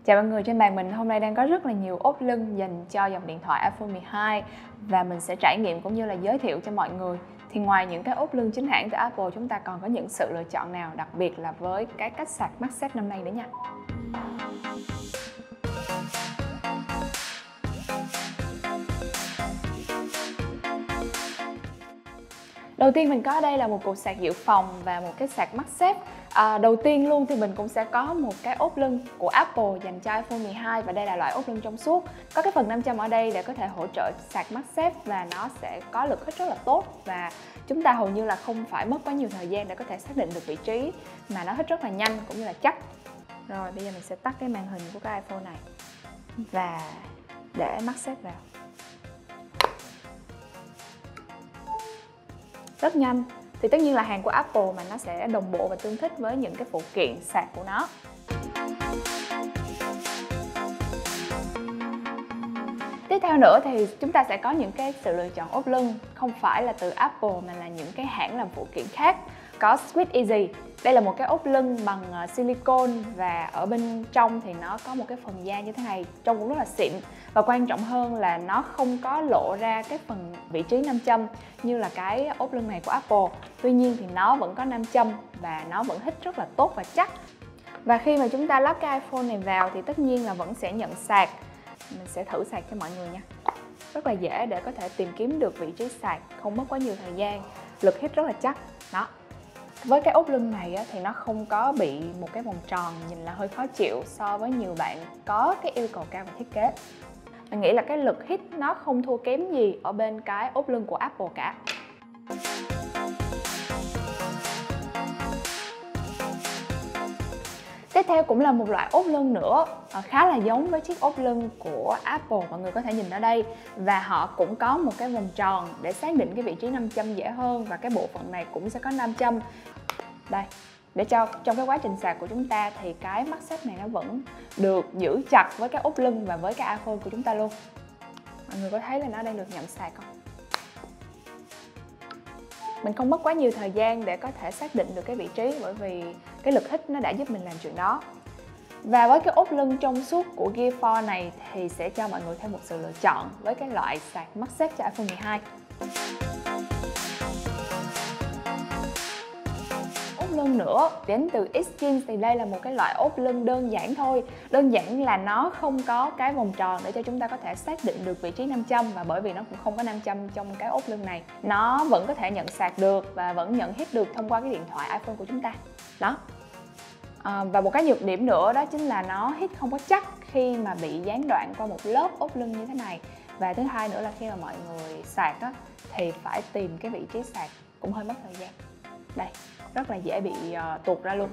Chào mọi người, trên bàn mình hôm nay đang có rất là nhiều ốp lưng dành cho dòng điện thoại iPhone 12 và mình sẽ trải nghiệm cũng như là giới thiệu cho mọi người. Thì ngoài những cái ốp lưng chính hãng từ Apple, chúng ta còn có những sự lựa chọn nào đặc biệt là với cái cách sạc MagSafe năm nay nữa nha. Đầu tiên mình có ở đây là một cục sạc dự phòng và một cái sạc MagSafe. Đầu tiên luôn thì mình cũng sẽ có một cái ốp lưng của Apple dành cho iPhone 12 và đây là loại ốp lưng trong suốt. Có cái phần 500 ở đây để có thể hỗ trợ sạc MagSafe và nó sẽ có lực hít rất là tốt và chúng ta hầu như là không phải mất quá nhiều thời gian để có thể xác định được vị trí mà nó hít rất là nhanh cũng như là chắc. Rồi bây giờ mình sẽ tắt cái màn hình của cái iPhone này và để MagSafe vào. Rất nhanh. Thì tất nhiên là hàng của Apple mà nó sẽ đồng bộ và tương thích với những cái phụ kiện sạc của nó. Tiếp theo nữa thì chúng ta sẽ có những cái sự lựa chọn ốp lưng không phải là từ Apple mà là những cái hãng làm phụ kiện khác. Có Squid Easy. Đây là một cái ốp lưng bằng silicone và ở bên trong thì nó có một cái phần da như thế này, trông cũng rất là xịn. Và quan trọng hơn là nó không có lộ ra cái phần vị trí nam châm như là cái ốp lưng này của Apple. Tuy nhiên thì nó vẫn có nam châm và nó vẫn hít rất là tốt và chắc. Và khi mà chúng ta lắp cái iPhone này vào thì tất nhiên là vẫn sẽ nhận sạc. Mình sẽ thử sạc cho mọi người nha. Rất là dễ để có thể tìm kiếm được vị trí sạc, không mất quá nhiều thời gian, lực hít rất là chắc. Đó. Với cái ốp lưng này thì nó không có bị một cái vòng tròn nhìn là hơi khó chịu so với nhiều bạn có cái yêu cầu cao về thiết kế. Mình nghĩ là cái lực hít nó không thua kém gì ở bên cái ốp lưng của Apple cả. Tiếp theo cũng là một loại ốp lưng nữa khá là giống với chiếc ốp lưng của Apple, mọi người có thể nhìn ở đây. Và họ cũng có một cái vòng tròn để xác định cái vị trí nam châm dễ hơn và cái bộ phận này cũng sẽ có nam châm. Đây, để cho trong cái quá trình sạc của chúng ta thì cái MagSafe này nó vẫn được giữ chặt với cái ốp lưng và với cái iPhone của chúng ta luôn. Mọi người có thấy là nó đang được nhận sạc không? Mình không mất quá nhiều thời gian để có thể xác định được cái vị trí bởi vì cái lực hít nó đã giúp mình làm chuyện đó. Và với cái ốp lưng trong suốt của Gear 4 này thì sẽ cho mọi người thêm một sự lựa chọn với cái loại sạc MagSafe cho iPhone 12. Ốp lưng nữa đến từ Xkin thì đây là một cái loại ốp lưng đơn giản thôi. Đơn giản là nó không có cái vòng tròn để cho chúng ta có thể xác định được vị trí nam châm và bởi vì nó cũng không có nam châm trong cái ốp lưng này, nó vẫn có thể nhận sạc được và vẫn nhận hít được thông qua cái điện thoại iPhone của chúng ta. Đó. Và một cái nhược điểm nữa đó chính là nó hít không có chắc khi mà bị gián đoạn qua một lớp ốp lưng như thế này. Và thứ hai nữa là khi mà mọi người sạc thì phải tìm cái vị trí sạc cũng hơi mất thời gian. Đây, rất là dễ bị tuột ra luôn.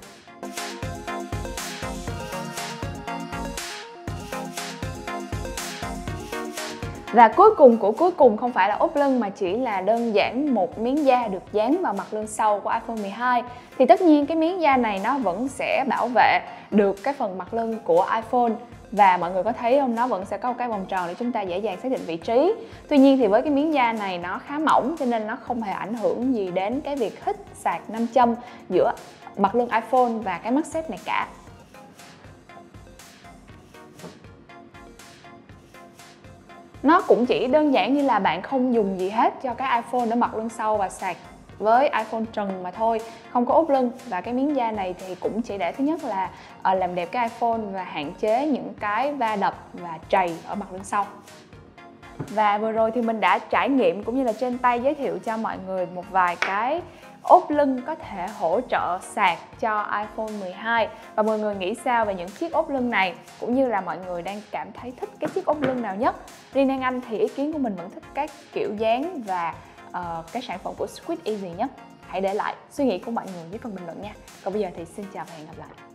Và cuối cùng của cuối cùng không phải là ốp lưng mà chỉ là đơn giản một miếng da được dán vào mặt lưng sau của iPhone 12. Thì tất nhiên cái miếng da này nó vẫn sẽ bảo vệ được cái phần mặt lưng của iPhone. Và mọi người có thấy không, nó vẫn sẽ có một cái vòng tròn để chúng ta dễ dàng xác định vị trí. Tuy nhiên thì với cái miếng da này nó khá mỏng cho nên nó không hề ảnh hưởng gì đến cái việc hít sạc nam châm giữa mặt lưng iPhone và cái MagSafe này cả. Nó cũng chỉ đơn giản như là bạn không dùng gì hết cho cái iPhone để mặt lưng sau và sạc với iPhone trần mà thôi, không có ốp lưng. Và cái miếng da này thì cũng chỉ để thứ nhất là làm đẹp cái iPhone và hạn chế những cái va đập và trầy ở mặt lưng sau. Và vừa rồi thì mình đã trải nghiệm cũng như là trên tay giới thiệu cho mọi người một vài cái ốp lưng có thể hỗ trợ sạc cho iPhone 12. Và mọi người nghĩ sao về những chiếc ốp lưng này, cũng như là mọi người đang cảm thấy thích cái chiếc ốp lưng nào nhất? Riêng Đan Anh thì ý kiến của mình vẫn thích các kiểu dáng và cái sản phẩm của Squid Easy nhất. Hãy để lại suy nghĩ của mọi người dưới phần bình luận nha. Còn bây giờ thì xin chào và hẹn gặp lại.